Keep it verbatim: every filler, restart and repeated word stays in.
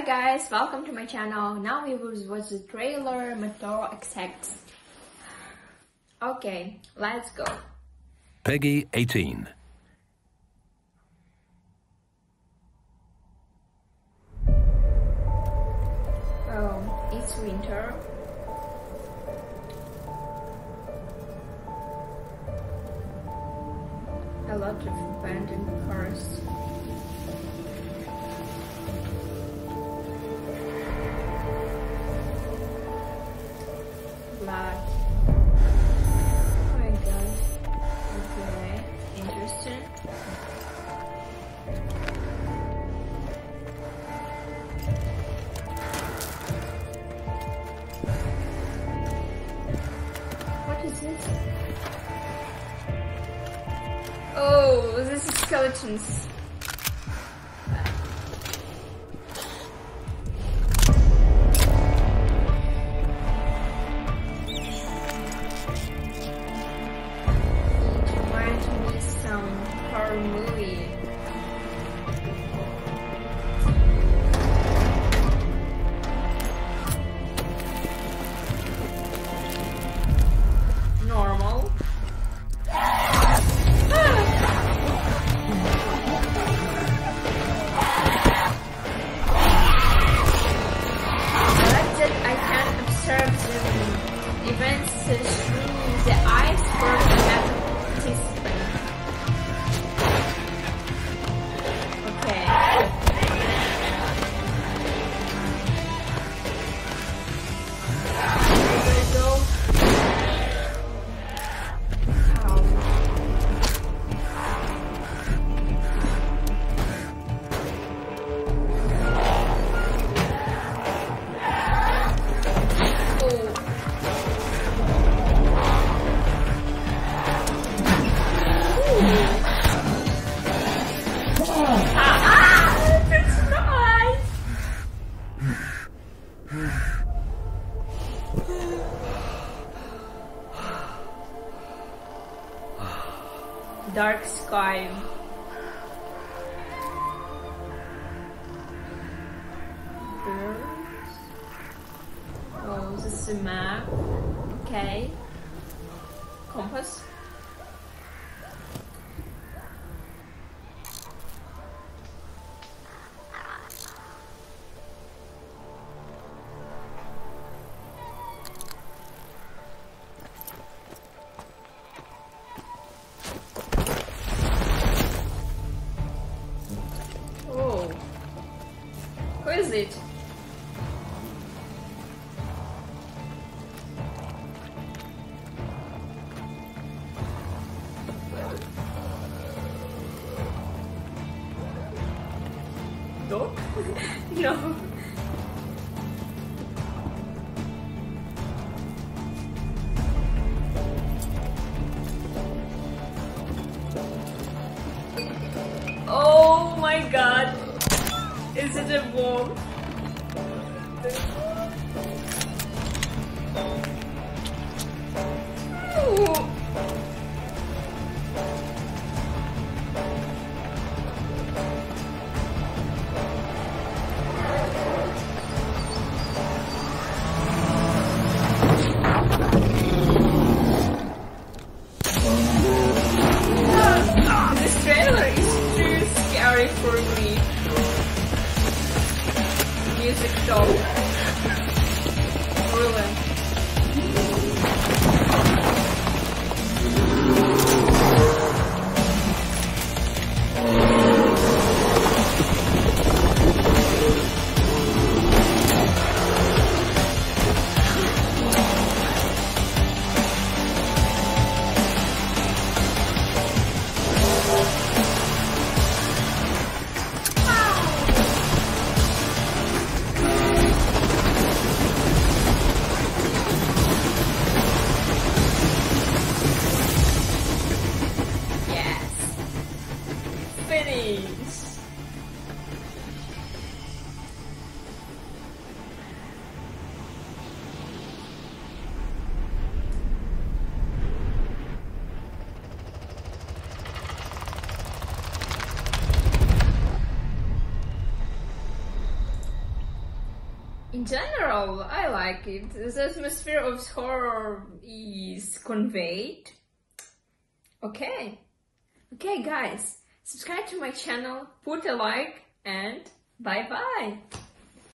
guys, welcome to my channel. Now we will watch the trailer Meteor Exact. Okay, let's go. Peggy eighteen. Oh, it's winter. A lot of abandoned cars. Blood. Oh my god. Okay, interesting. What is this? Oh, this is skeletons. Movie. Normal. I like that I can observe the events through the eyes for the participant. Dark sky. Birds. Oh, this is a map. Okay. Compass. Who is it? Dog? No. Oh my god. Is it a bomb? Ooh. This trailer is too scary for me. Music stop. Ruin. in general, I like it. The atmosphere of horror is conveyed. Okay. Okay, guys. Subscribe to my channel, put a like, and bye-bye.